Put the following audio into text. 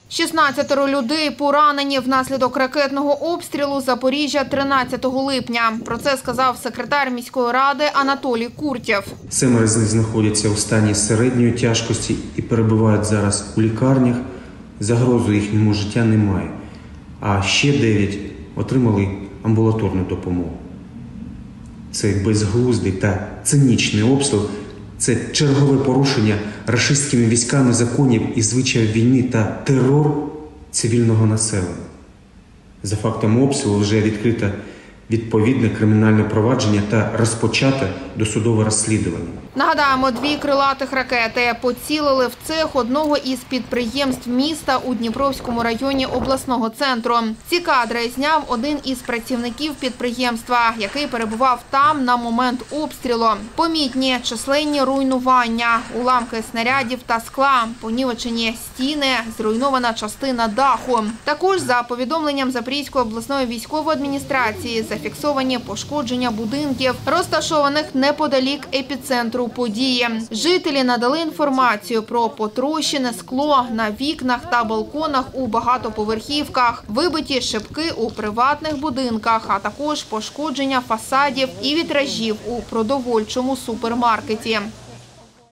16 людей поранені внаслідок ракетного обстрілу Запоріжжя 13 липня. Про це сказав секретар міської ради Анатолій Куртєв. 7 з них знаходяться у стані середньої тяжкості і перебувають зараз у лікарнях. Загрози їхньому життя немає. А ще 9 отримали амбулаторну допомогу. Це безглуздий та цинічний обстріл. Це чергове порушення рашистськими військами законів і звичаїв війни та терор цивільного населення. За фактом обстрілу вже відкрито відповідне кримінальне провадження та розпочато досудове розслідування. Нагадаємо, 2 крилатих ракети поцілили в цех одного із підприємств міста у Дніпровському районі обласного центру. Ці кадри зняв один із працівників підприємства, який перебував там на момент обстрілу. Помітні численні руйнування, уламки снарядів та скла, понівечені стіни, зруйнована частина даху. Також, за повідомленням Запорізької обласної військової адміністрації, зафіксовані пошкодження будинків, розташованих неподалік епіцентру події. Жителі надали інформацію про потрощене скло на вікнах та балконах у багатоповерхівках, вибиті шибки у приватних будинках, а також пошкодження фасадів і вітражів у продовольчому супермаркеті.